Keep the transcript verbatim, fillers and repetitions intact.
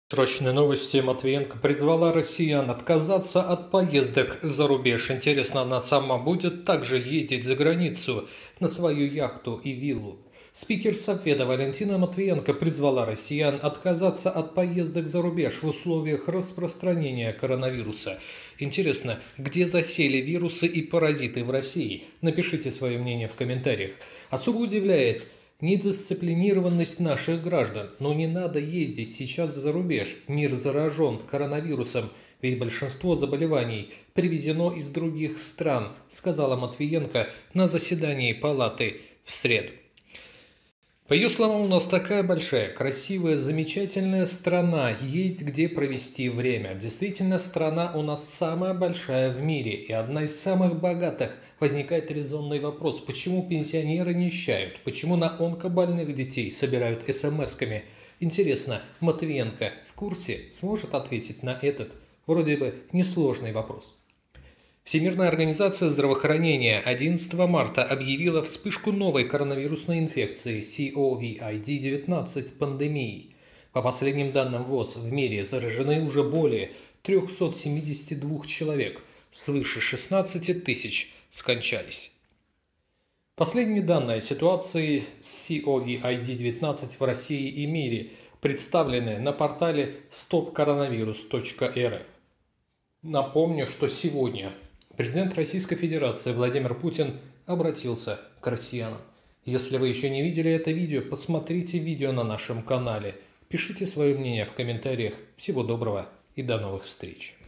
Срочные новости. Матвиенко призвала россиян отказаться от поездок за рубеж. Интересно, она сама будет также ездить за границу на свою яхту и виллу? Спикер Совбеда Валентина Матвиенко призвала россиян отказаться от поездок за рубеж в условиях распространения коронавируса. Интересно, где засели вирусы и паразиты в России? Напишите свое мнение в комментариях. Особо удивляет недисциплинированность наших граждан. Но не надо ездить сейчас за рубеж. Мир заражен коронавирусом, ведь большинство заболеваний привезено из других стран, сказала Матвиенко на заседании палаты в среду. По ее словам, у нас такая большая, красивая, замечательная страна, есть где провести время. Действительно, страна у нас самая большая в мире и одна из самых богатых. Возникает резонный вопрос, почему пенсионеры нищают, почему на онкобольных детей собирают смс-ками. Интересно, Матвиенко в курсе сможет ответить на этот, вроде бы, несложный вопрос? Всемирная организация здравоохранения одиннадцатого марта объявила вспышку новой коронавирусной инфекции ковид девятнадцать пандемией. По последним данным ВОЗ, в мире заражены уже более трёхсот семидесяти двух человек, свыше шестнадцати тысяч скончались. Последние данные о ситуации с ковид девятнадцать в России и мире представлены на портале стоп коронавирус точка эр эф. Напомню, что сегодня президент Российской Федерации Владимир Путин обратился к россиянам. Если вы еще не видели это видео, посмотрите видео на нашем канале. Пишите свое мнение в комментариях. Всего доброго и до новых встреч.